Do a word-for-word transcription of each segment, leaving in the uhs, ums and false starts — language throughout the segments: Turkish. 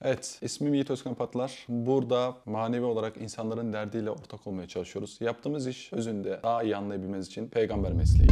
Evet, ismim Yiğit Özkan Patlar. Burada manevi olarak insanların derdiyle ortak olmaya çalışıyoruz. Yaptığımız iş özünde daha iyi anlayabilmeniz için peygamber mesleği.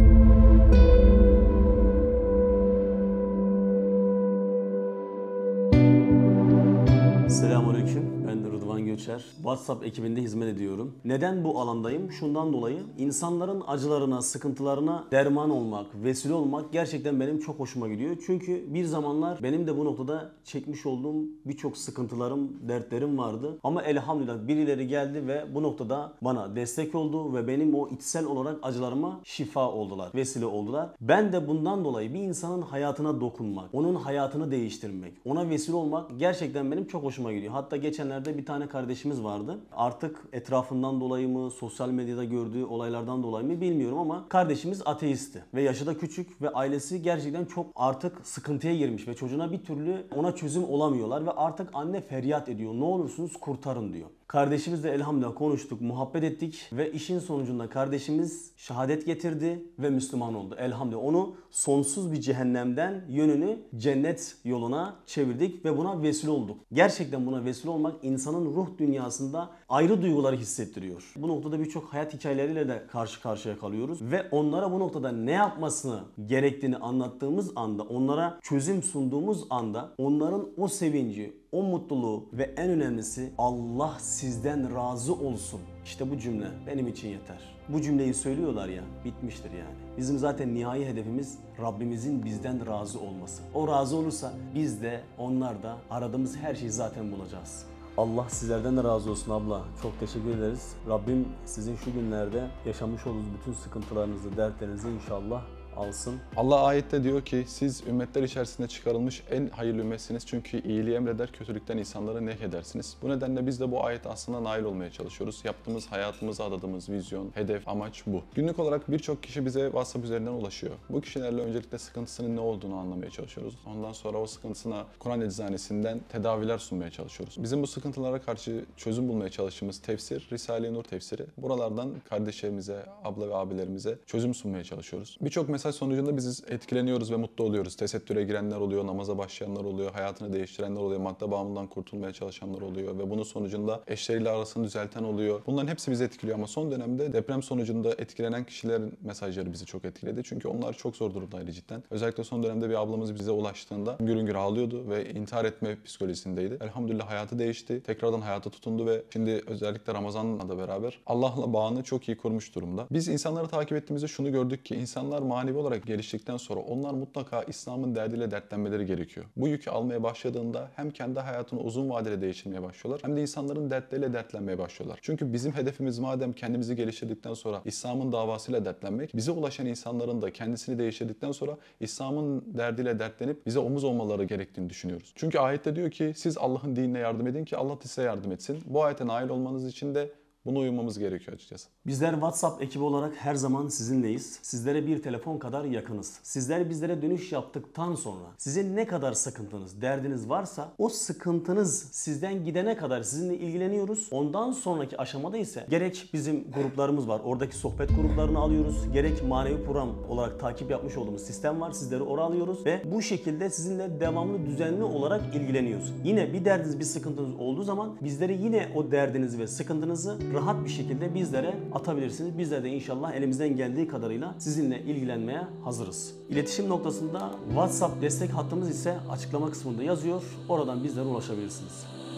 Selamünaleyküm. Ben Rıdvan Göçer. WhatsApp ekibinde hizmet ediyorum. Neden bu alandayım? Şundan dolayı insanların acılarına, sıkıntılarına derman olmak, vesile olmak gerçekten benim çok hoşuma gidiyor. Çünkü bir zamanlar benim de bu noktada çekmiş olduğum birçok sıkıntılarım, dertlerim vardı. Ama elhamdülillah birileri geldi ve bu noktada bana destek oldu ve benim o içsel olarak acılarıma şifa oldular, vesile oldular. Ben de bundan dolayı bir insanın hayatına dokunmak, onun hayatını değiştirmek, ona vesile olmak gerçekten benim çok hoşuma gidiyor. Hatta geçenlerde bir tane kardeşimiz vardı. Artık etrafından dolayı mı, sosyal medyada gördüğü olaylardan dolayı mı bilmiyorum ama kardeşimiz ateisti. Ve yaşı da küçük ve ailesi gerçekten çok artık sıkıntıya girmiş ve çocuğuna bir türlü ona çözüm olamıyorlar ve artık anne feryat ediyor. Ne olursunuz kurtarın diyor. Kardeşimizle elhamdülillah konuştuk, muhabbet ettik ve işin sonucunda kardeşimiz şehadet getirdi ve Müslüman oldu. Elhamdülillah onu sonsuz bir cehennemden yönünü cennet yoluna çevirdik ve buna vesile olduk. Gerçekten buna vesile olmak insanın ruh dünyasında ayrı duyguları hissettiriyor. Bu noktada birçok hayat hikayeleriyle de karşı karşıya kalıyoruz ve onlara bu noktada ne yapmasını gerektiğini anlattığımız anda, onlara çözüm sunduğumuz anda onların o sevinci, o mutluluğu ve en önemlisi Allah sizden razı olsun. İşte bu cümle benim için yeter. Bu cümleyi söylüyorlar ya, bitmiştir yani. Bizim zaten nihai hedefimiz Rabbimizin bizden razı olması. O razı olursa biz de onlar da aradığımız her şeyi zaten bulacağız. Allah sizlerden de razı olsun abla. Çok teşekkür ederiz. Rabbim sizin şu günlerde yaşamış olduğunuz bütün sıkıntılarınızı, dertlerinizi inşallah alsın. Allah ayette diyor ki siz ümmetler içerisinde çıkarılmış en hayırlı ümmetsiniz çünkü iyiliği emreder, kötülükten insanları nehyedersiniz. Bu nedenle biz de bu ayete aslında nail olmaya çalışıyoruz. Yaptığımız, hayatımıza adadığımız vizyon, hedef, amaç bu. Günlük olarak birçok kişi bize WhatsApp üzerinden ulaşıyor. Bu kişilerle öncelikle sıkıntısının ne olduğunu anlamaya çalışıyoruz. Ondan sonra o sıkıntısına Kur'an eczanesinden tedaviler sunmaya çalışıyoruz. Bizim bu sıkıntılara karşı çözüm bulmaya çalıştığımız tefsir, Risale-i Nur tefsiri. Buralardan kardeşlerimize, abla ve abilerimize çözüm sunmaya çalışıyoruz. Birçok mesaj sonucunda biz etkileniyoruz ve mutlu oluyoruz. Tesettüre girenler oluyor, namaza başlayanlar oluyor, hayatını değiştirenler oluyor, madde bağımlılığından kurtulmaya çalışanlar oluyor ve bunun sonucunda eşleriyle arasını düzelten oluyor. Bunların hepsi bizi etkiliyor ama son dönemde deprem sonucunda etkilenen kişilerin mesajları bizi çok etkiledi. Çünkü onlar çok zor durumdaydı cidden. Özellikle son dönemde bir ablamız bize ulaştığında hüngür hüngür ağlıyordu ve intihar etme psikolojisindeydi. Elhamdülillah hayatı değişti. Tekrardan hayata tutundu ve şimdi özellikle Ramazan'la da beraber Allah'la bağını çok iyi kurmuş durumda. Biz insanları takip ettiğimizde şunu gördük ki insanlar manevi olarak geliştikten sonra onlar mutlaka İslam'ın derdiyle dertlenmeleri gerekiyor. Bu yükü almaya başladığında hem kendi hayatını uzun vadede değiştirmeye başlıyorlar hem de insanların dertleriyle dertlenmeye başlıyorlar. Çünkü bizim hedefimiz madem kendimizi geliştirdikten sonra İslam'ın davasıyla dertlenmek, bize ulaşan insanların da kendisini değiştirdikten sonra İslam'ın derdiyle dertlenip bize omuz olmaları gerektiğini düşünüyoruz. Çünkü ayette diyor ki siz Allah'ın dinine yardım edin ki Allah size yardım etsin. Bu ayete nail olmanız için de buna uymamız gerekiyor açıkçası. Bizler WhatsApp ekibi olarak her zaman sizinleyiz. Sizlere bir telefon kadar yakınız. Sizler bizlere dönüş yaptıktan sonra sizin ne kadar sıkıntınız, derdiniz varsa o sıkıntınız sizden gidene kadar sizinle ilgileniyoruz. Ondan sonraki aşamada ise gerek bizim gruplarımız var. Oradaki sohbet gruplarını alıyoruz. Gerek manevi program olarak takip yapmış olduğumuz sistem var. Sizleri oraya alıyoruz ve bu şekilde sizinle devamlı düzenli olarak ilgileniyoruz. Yine bir derdiniz, bir sıkıntınız olduğu zaman bizlere yine o derdinizi ve sıkıntınızı rahat bir şekilde bizlere atabilirsiniz. Bizler de inşallah elimizden geldiği kadarıyla sizinle ilgilenmeye hazırız. İletişim noktasında WhatsApp destek hattımız ise açıklama kısmında yazıyor. Oradan bizlere ulaşabilirsiniz.